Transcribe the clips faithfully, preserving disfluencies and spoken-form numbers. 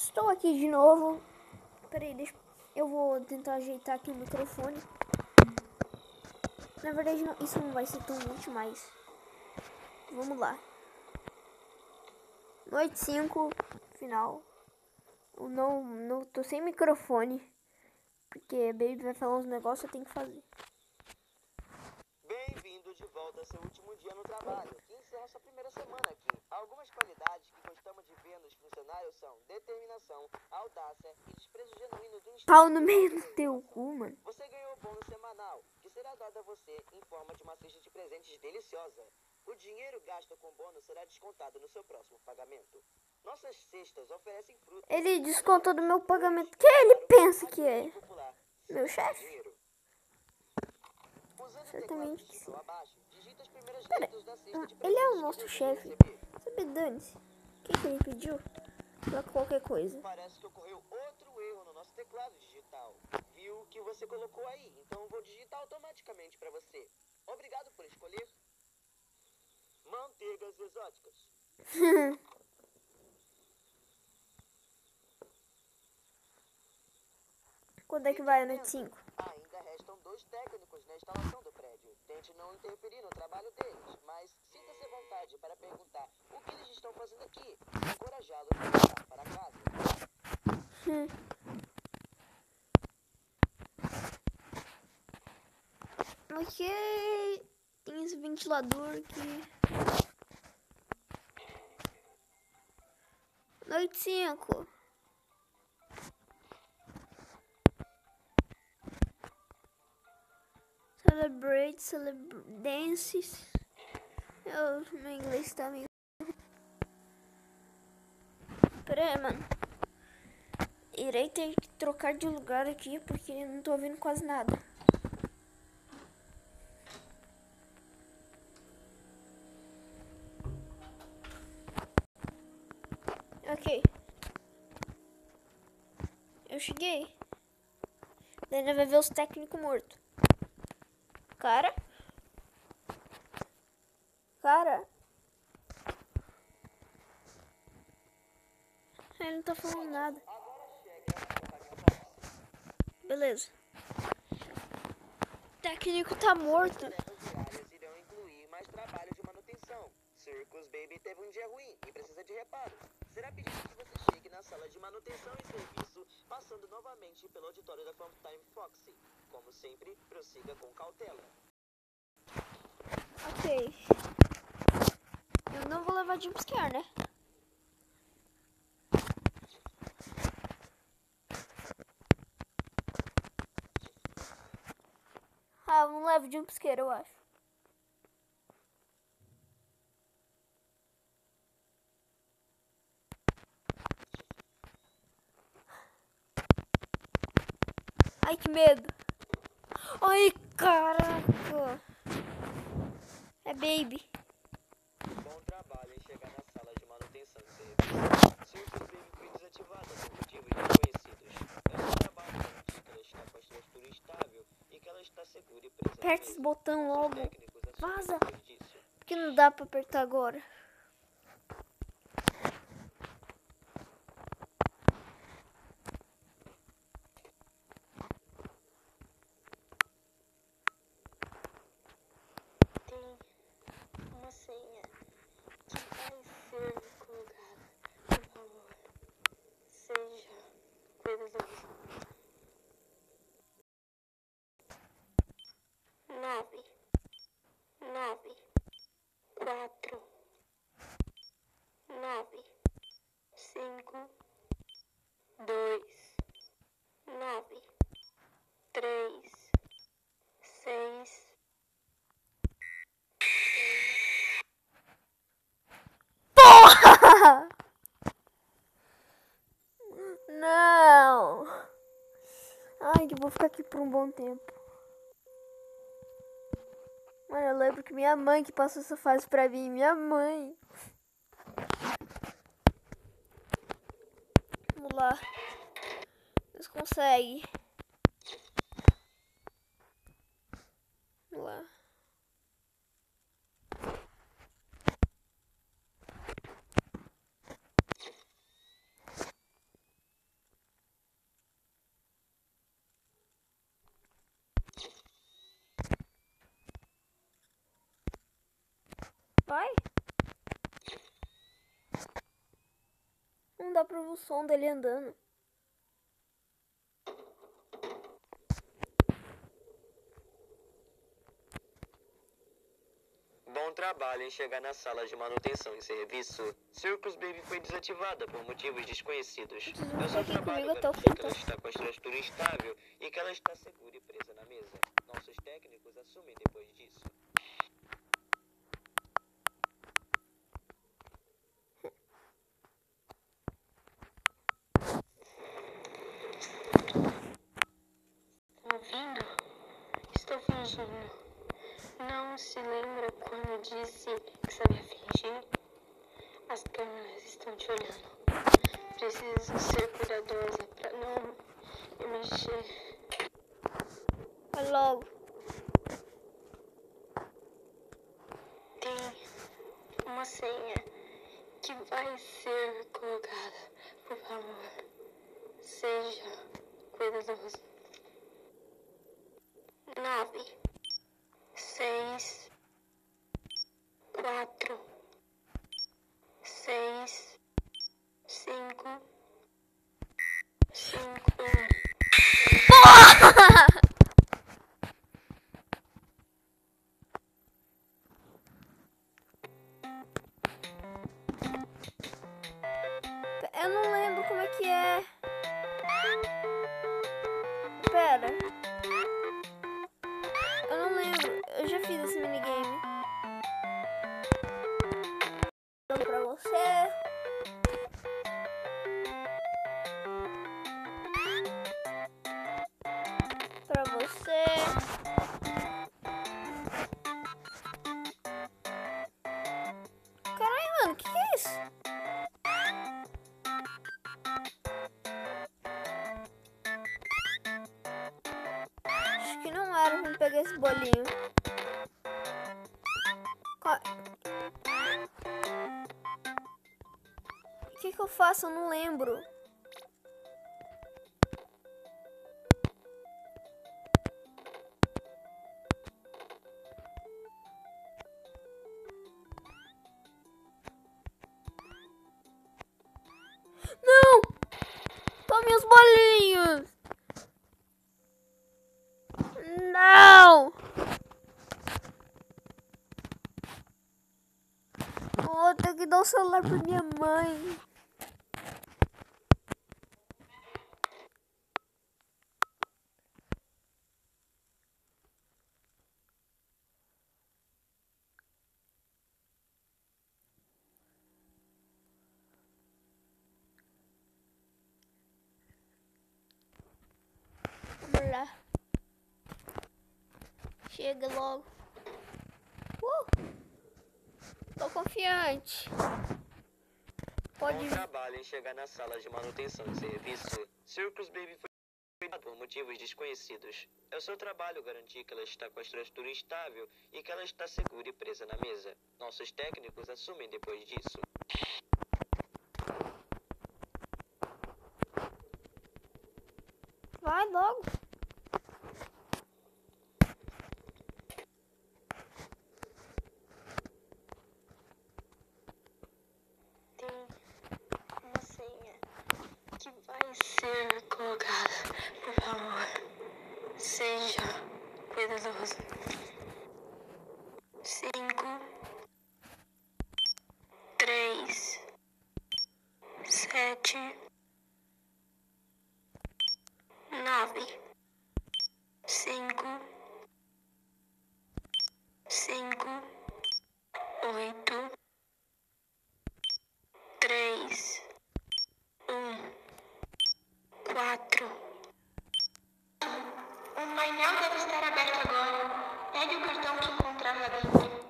Estou aqui de novo. Peraí, deixa... eu vou tentar ajeitar aqui o microfone. Na verdade, não, isso não vai ser tão útil, mas vamos lá. Noite cinco, final. Eu não, não tô sem microfone, porque a Baby vai falar uns negócios que eu tenho que fazer. Bem-vindo de volta ao seu último dia no trabalho, que encerra sua primeira semana aqui. Algumas qualidades que gostamos de ver nos funcionários são determinação, audácia e desprezo genuíno do instinto. Pau no meio do teu cu, mano. Você ganhou o bônus semanal, que será dado a você em forma de uma cesta de presentes deliciosa. O dinheiro gasto com bônus será descontado no seu próximo pagamento. Nossas cestas oferecem frutas. Ele descontou do meu pagamento. Que ele pensa que é? Meu chefe? Certamente que sim. Pera, ele é o nosso chefe. Sabe, dane-se. O que, que ele pediu? Pra qualquer coisa. Parece que ocorreu outro erro no nosso teclado digital. Viu o que você colocou aí, então eu vou digitar automaticamente para você. Obrigado por escolher manteigas exóticas. Quando é que vai a noite cinco? Ainda restam dois técnicos na instalação do prédio. Tente não interferir no trabalho deles, mas sinta-se à vontade para perguntar o que eles estão fazendo aqui. Encorajá-los a voltar para casa. Hum. Ok. Tem esse ventilador aqui. Noite cinco. Celebrate, celebrate, dances. Eu, meu inglês tá meio... Pera aí, mano. Irei ter que trocar de lugar aqui porque eu não tô ouvindo quase nada. Ok. Eu cheguei. Daí ainda vai ver os técnicos mortos. Cara? Cara? Ele não tá falando nada. Beleza. O técnico tá morto. Diárias irão incluir mais trabalho de manutenção. Circus Baby teve um dia ruim e precisa de reparos. Será pedido que você chegue na sala de manutenção e serviço, passando novamente pelo auditório da Funtime Foxy. Como sempre, prossiga com cautela. Ok. Eu não vou levar jumpscare, né? Ah, eu não levo jumpscare, eu acho. Ai, que medo. Ai, caraca. É Baby. Bom trabalho em chegar na sala de manutenção e serviço. Circus Baby foi desativada por motivos desconhecidos. É um trabalho garantir que ela está com a estrutura estável e que ela está segura e presa. Aperta esse botão logo. Técnicos assumem Vaza. depois disso. Porque não dá pra apertar agora. Tem uma senha que vai ser colocada, por favor. Seja cuidadoso. Nove, nove, quatro, nove, cinco, dois, nove, três, seis. Porra! Não! Ai, que eu vou ficar aqui por um bom tempo. Mano, eu lembro que minha mãe que passou essa fase pra mim. Minha mãe. Vamos lá. Vocês conseguem. Vamos lá. Wi-Fi? Não dá pra ouvir o som dele andando. Bom trabalho em chegar na sala de manutenção e serviço. Circus Baby foi desativada por motivos desconhecidos. É o seu Aqui trabalho comigo até o garantir fim, que ela tá? está com a estrutura estável e que ela está segura e presa na mesa. Nossos técnicos assumem depois disso. Ouvindo? Estou fingindo. Não se lembra quando disse que sabia fingir? As câmeras estão te olhando. Preciso ser cuidadosa pra não me mexer. Vai logo. Tem uma senha que vai ser colocada. Por favor, seja cuidadoso. Nove, seis, quatro, seis, cinco, cinco, Eu não lembro como é que é. Pera. Eu não lembro. Eu já fiz esse minigame. Dando pra você. Pra você. Caralho, mano, o que, que é isso? Acho que não era pra pegar esse bolinho. Qual- O que, que eu faço? Eu não lembro. Não! Tome os bolinhos! Não! Eu vou ter que dar o celular pra minha mãe. Vamos lá. Chega logo. Uh! Tô confiante. Pode Bom vir. trabalho em chegar na sala de manutenção e serviço. Circus Baby foi desativada por motivos desconhecidos. É o seu trabalho garantir que ela está com a estrutura estável e que ela está segura e presa na mesa. Nossos técnicos assumem depois disso. Vai logo. tem uma senha que vai ser colocada. Por favor, seja cuidadoso. Cinco, três, sete, nove, cinco, cinco, oito, três, um, quatro. O painel deve estar aberto agora. Pegue o cartão que encontrar lá dentro.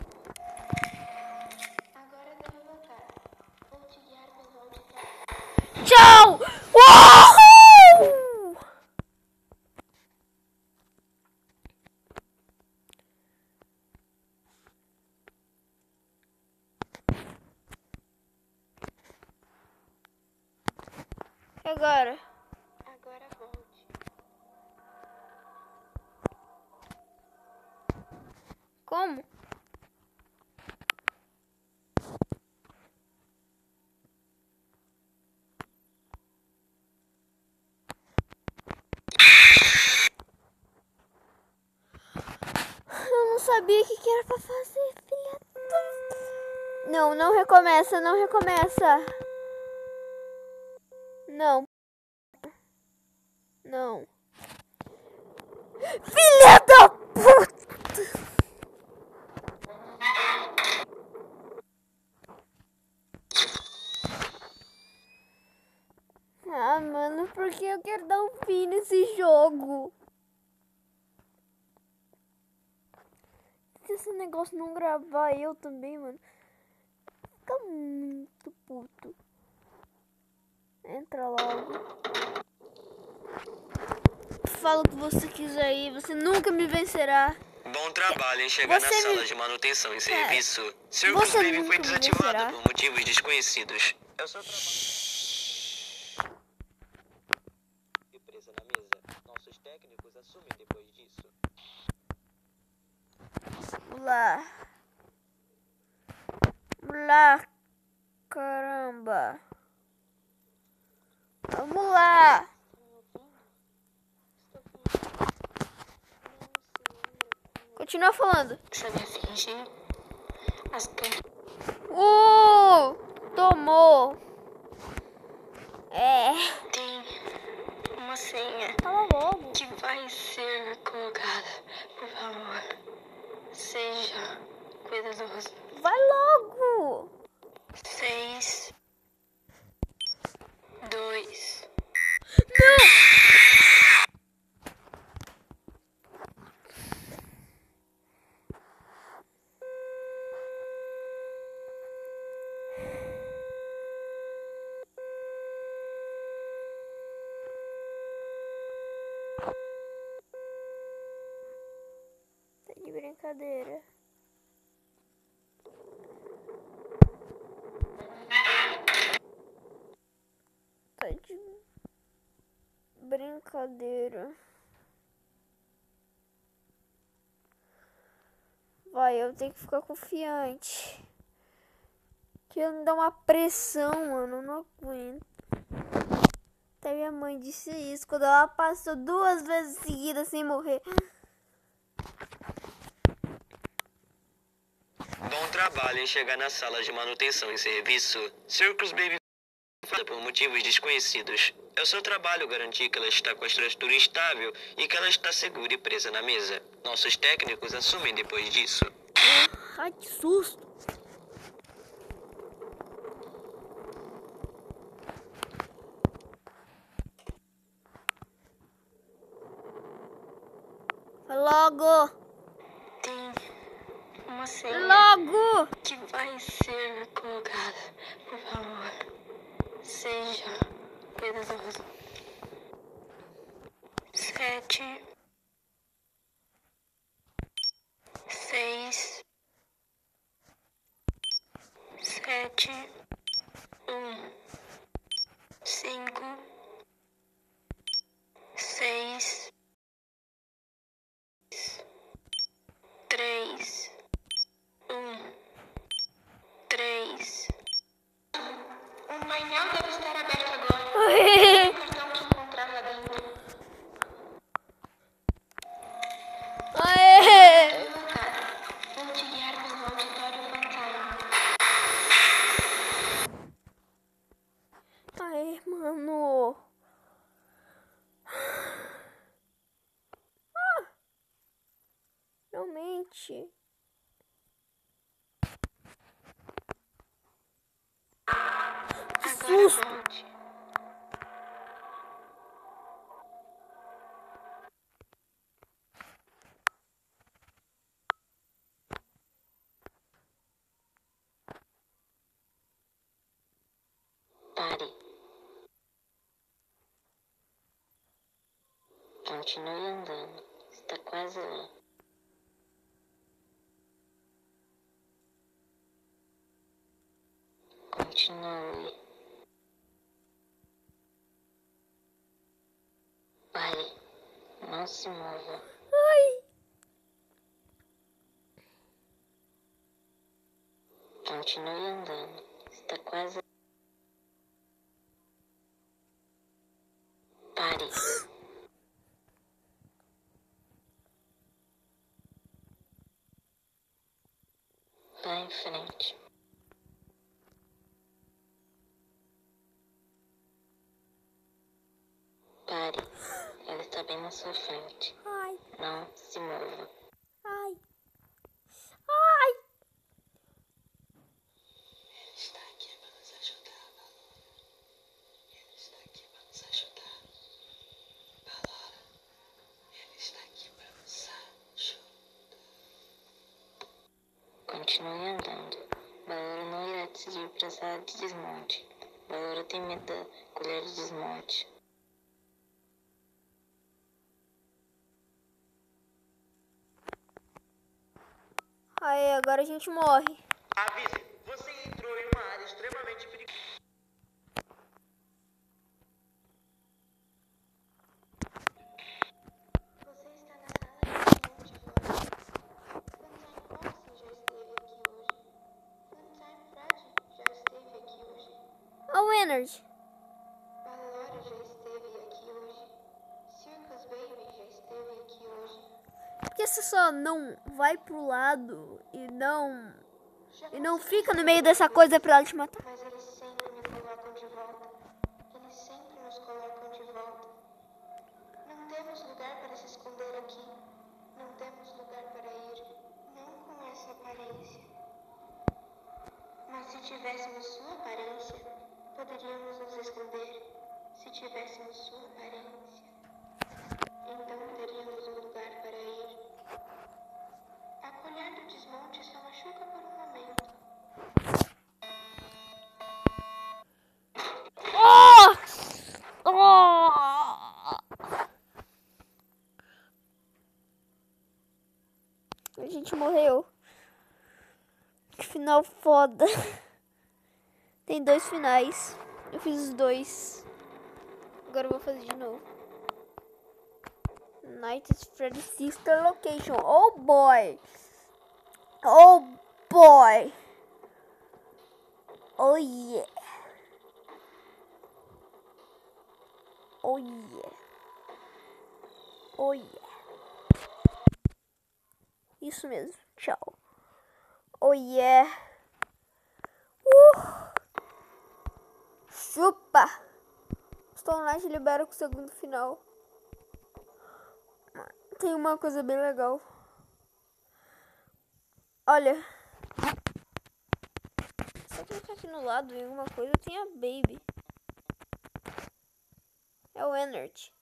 Agora deve voltar. Vou te guiar pelo auditório. Tchau! Uhul! E agora? Agora volte. Como? sabia o que, que era pra fazer, filha da... Não, não recomeça, não recomeça. Não. Não. Filha da puta! Ah, mano, por que eu quero dar um fim nesse jogo? Se esse negócio não gravar eu também, mano, fica muito puto. Entra logo. Fala o que você quiser aí, você nunca me vencerá. Bom trabalho em chegar Você na me- sala de manutenção e serviço. Circus você Baby nunca foi me desativado vencerá. por motivos desconhecidos. É o seu trabalho. E presa na mesa. Nossos técnicos assumem depois disso. Vamos lá. Vamos lá. Caramba. Vamos lá. Continua falando. Que sabia fingir. As câmeras Uh! Tomou. É. têm uma senha Fala logo. que vai ser colocada. Por favor, seja cuidadoso. Vai logo. Seis, dois, Tá de brincadeira. Tá de brincadeira. Vai, eu tenho que ficar confiante. Que eu me dá uma pressão, mano. Eu não aguento. Até minha mãe disse isso quando ela passou duas vezes seguidas sem morrer. Bom trabalho em chegar na sala de manutenção e serviço. Circus Baby foi por motivos desconhecidos. É o seu trabalho garantir que ela está com a estrutura estável e que ela está segura e presa na mesa. Nossos técnicos assumem depois disso. Ai, que susto. Vai logo. tem uma senha Logo. que vai ser colocada. Por favor, seja cuidadoso. Sete, seis, sete, um, cinco, seis, três, um, três. O painel deve estar aberto agora. O cartão que encontrar lá dentro. Aê. Vou te guiar pelo auditório fantasma. Aê, mano. Ah. Realmente. Que Agora susto. volte. Pare. Continue andando. Está quase lá. Continue. Pare. Não se mova. Ai. Continue andando. Está quase. Pare. bem na sua frente. Ai, Não se mova. ai, ai. Ele está aqui para nos ajudar, Valora. Ele está aqui para nos ajudar. Valora, ele está aqui para nos ajudar. Continue andando. Valora não irá decidir para a sala de desmonte. Valora tem medo da colher de desmonte. Aí, agora a gente morre. Avise, você entrou em uma área extremamente perigosa. Você está na sala de desmonte agora. Funtime Foxy já esteve aqui hoje. Funtime Fred já esteve aqui hoje. Ó o Energy. Valora já esteve aqui hoje. Circus Baby já esteve aqui hoje. Por que você só não vai pro lado e não... Já E não consegui fica no meio dessa coisa pra ela te matar? Mas eles sempre me colocam de volta. Eles sempre nos colocam de volta. Não temos lugar para se esconder aqui. Não temos lugar para ir. Não com essa aparência. Mas se tivéssemos sua aparência, poderíamos nos esconder. Se tivéssemos sua aparência, então teríamos um lugar para ir. A colher do desmonte só machuca por um momento. Oh! Oh! A gente morreu. Que final foda. Tem dois finais. Eu fiz os dois. Agora eu vou fazer de novo. Night is Freddy's sister location. Oh boy. Oh boy. Oh yeah. Oh yeah. Oh yeah. Isso mesmo. Tchau. Oh yeah. Uh. Chupa. Stone Light libera com o segundo final. Tem uma coisa bem legal. Olha. Se eu clicar aqui no lado em alguma coisa, tem a Baby. É o Energy.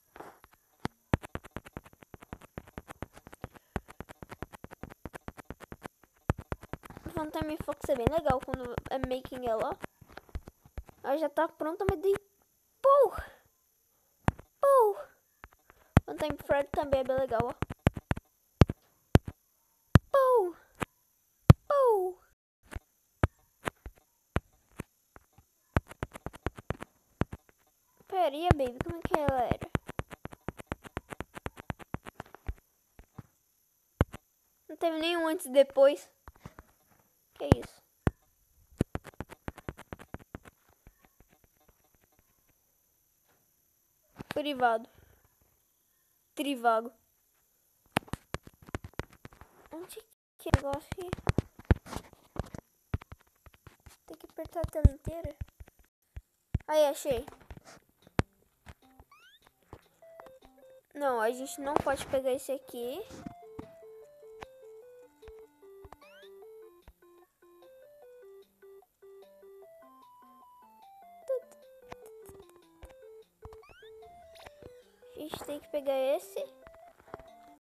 O Funtime Fox é bem legal quando é making ela. Ela já tá pronta, mas dei... Pou! Pou! Funtime Fred também é bem legal, ó. Pou! Pou! Pera, e a Baby? Como é que ela era? Não teve nenhum antes e depois. Que isso? Privado. Trivago. Onde que é o negócio aqui? Tem que apertar a tela inteira. Aí, achei. Não, a gente não pode pegar esse aqui. A gente tem que pegar esse.